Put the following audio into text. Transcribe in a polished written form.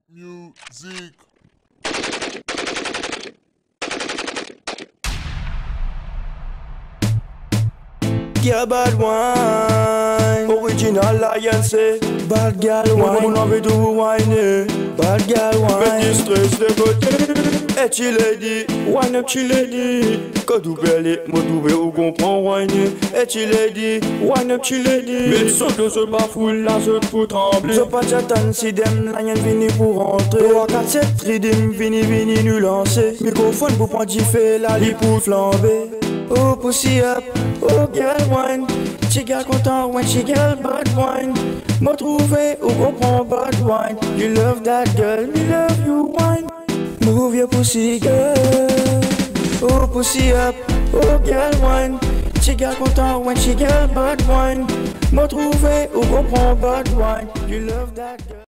Music. Yeah, bad wine. Original Alliance. Bad gal wine. Mon envie de vous whiner. Bad gal wine. Fais du stress de côté. Et tu l'as dit. Wine up, tu l'as dit. Quand tu belle, moi tu veux ou comprends whiner. Et tu l'as dit. Wine up, tu l'as dit. Mais sauf que ce bafoule là, je peux trembler. Je pas j'attends si dem la yen vini pour rentrer. 3, 4, 7, ridim, vini, nous lancer. Microphone pour prendre fait la lit pour flamber. Oh, pussy up, oh, girl wine. She girl content when she girl bad wine. Me trouver ou comprend bad wine. You love that girl, me love you wine. Move your pussy girl. Oh, pussy up, oh, girl wine. She girl content when she girl bad wine. Me trouver ou comprend bad wine. You love that girl.